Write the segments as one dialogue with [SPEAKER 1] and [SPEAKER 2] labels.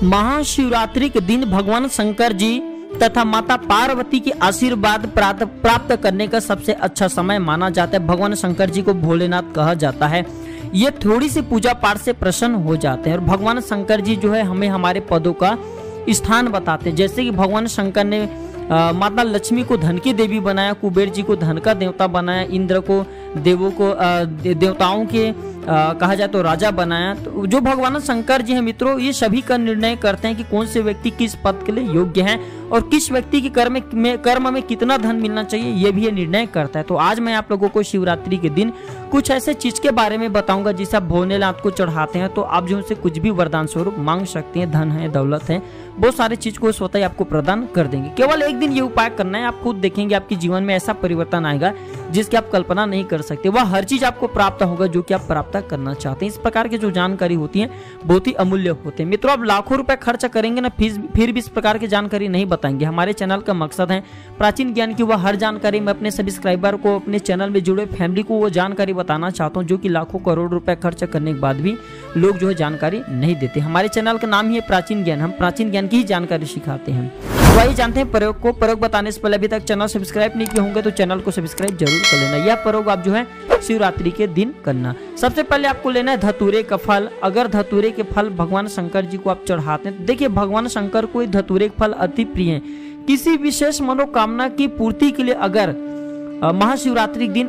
[SPEAKER 1] महाशिवरात्रि के दिन भगवान शंकर जी तथा माता पार्वती के आशीर्वाद प्राप्त करने का सबसे अच्छा समय माना जाता है। भगवान शंकर जी को भोलेनाथ कहा जाता है। ये थोड़ी सी पूजा पाठ से प्रसन्न हो जाते हैं और भगवान शंकर जी जो है हमें हमारे पदों का स्थान बताते हैं। जैसे कि भगवान शंकर ने माता लक्ष्मी को धन की देवी बनाया, कुबेर जी को धन का देवता बनाया, इंद्र को देवों को देवताओं के कहा जाए तो राजा बनाया। तो जो भगवान शंकर जी हैं मित्रों, ये सभी का निर्णय करते हैं कि कौन से व्यक्ति किस पद के लिए योग्य हैं और किस व्यक्ति के कर्म में कितना धन मिलना चाहिए, ये भी ये निर्णय करता है। तो आज मैं आप लोगों को शिवरात्रि के दिन कुछ ऐसे चीज के बारे में बताऊंगा जिसे आप भोलेनाथ को चढ़ाते हैं तो आप जो उनसे कुछ भी वरदान स्वरूप मांग सकते हैं। धन है, दौलत है, बहुत सारी चीज को स्वतः ही आपको प्रदान कर देंगे। केवल एक दिन ये उपाय करना है, आप खुद देखेंगे आपके जीवन में ऐसा परिवर्तन आएगा जिसकी आप कल्पना नहीं कर सकते। वह हर चीज आपको प्राप्त होगा जो कि आप प्राप्त करना चाहते हैं। इस प्रकार की जो जानकारी होती है बहुत ही अमूल्य होते हैं। मित्रों, आप लाखों रुपए खर्च करेंगे ना, फिर भी इस प्रकार की जानकारी नहीं बताएंगे। हमारे चैनल का मकसद है प्राचीन ज्ञान की वह हर जानकारी मैं अपने सब्सक्राइबर को, अपने चैनल में जुड़े फैमिली को वो जानकारी बताना चाहता हूँ जो कि लाखों करोड़ रुपए खर्च करने के बाद भी लोग जो है जानकारी नहीं देते। हमारे चैनल का नाम ही है प्राचीन ज्ञान, हम प्राचीन ज्ञान की ही जानकारी सिखाते हैं। तो आइए जानते हैं प्रयोग को। प्रयोग बताने से पहले अभी तक चैनल सब्सक्राइब नहीं किए होंगे तो चैनल को सब्सक्राइब जरूर कर लेना। यह प्रयोग आप जो है शिवरात्रि के दिन करना। सबसे पहले आपको लेना है धतूरे का फल। अगर धतूरे के फल भगवान शंकर जी को आप चढ़ाते हैं तो देखिए भगवान शंकर को धतूरे के फल अति प्रिय है। किसी विशेष मनोकामना की पूर्ति के लिए अगर महाशिवरात्रि के दिन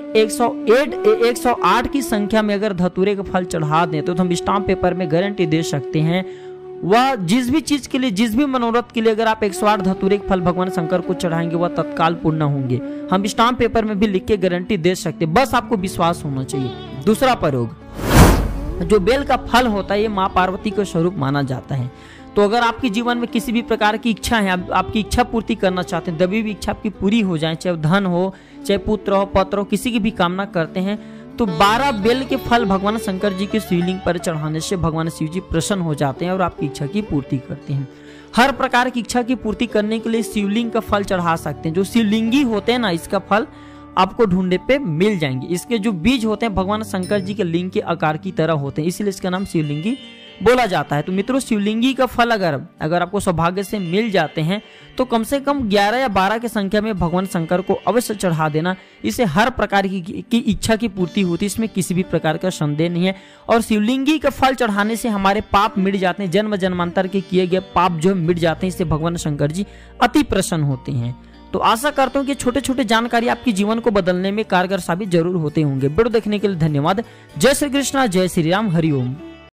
[SPEAKER 1] 108 की संख्या में अगर धतूरे का फल चढ़ा दें तो हम स्टाम्प पेपर में गारंटी दे सकते हैं वह जिस भी चीज के लिए, जिस भी मनोरथ के लिए अगर आप 108 धतूरे के फल भगवान शंकर को चढ़ाएंगे वह तत्काल पूर्ण होंगे। हम स्टाम्प पेपर में भी लिख के गारंटी दे सकते, बस आपको विश्वास होना चाहिए। दूसरा प्रयोग, जो बेल का फल होता है ये माँ पार्वती का स्वरूप माना जाता है। तो अगर आपके जीवन में किसी भी प्रकार की इच्छा है, आपकी इच्छा पूर्ति करना चाहते हैं, दबी हुई इच्छा आपकी पूरी हो जाए, चाहे धन हो, चाहे पुत्र हो, पत्र हो, किसी की भी कामना करते हैं तो 12 बेल के फल भगवान शंकर जी के शिवलिंग पर चढ़ाने से भगवान शिव जी प्रसन्न हो जाते हैं और आपकी इच्छा की पूर्ति करते हैं। हर प्रकार की इच्छा की पूर्ति करने के लिए शिवलिंग का फल चढ़ा सकते हैं। जो शिवलिंगी होते हैं ना, इसका फल आपको ढूंढने पे मिल जाएंगे। इसके जो बीज होते हैं भगवान शंकर जी के लिंग के आकार की तरह होते हैं, इसलिए इसका नाम शिवलिंगी बोला जाता है। तो मित्रों, शिवलिंगी का फल अगर आपको सौभाग्य से मिल जाते हैं तो कम से कम 11 या 12 की संख्या में भगवान शंकर को अवश्य चढ़ा देना। इससे हर प्रकार की इच्छा की पूर्ति होती है, इसमें किसी भी प्रकार का संदेह नहीं है। और शिवलिंगी का फल चढ़ाने से हमारे पाप मिट जाते हैं, जन्म जन्मांतर के किए गए पाप जो मिट जाते हैं। इससे भगवान शंकर जी अति प्रसन्न होते हैं। तो आशा करता हूँ कि छोटे छोटे जानकारी आपके जीवन को बदलने में कारगर साबित जरूर होते होंगे। वीडियो देखने के लिए धन्यवाद। जय श्री कृष्णा, जय श्री राम, हरि ओम।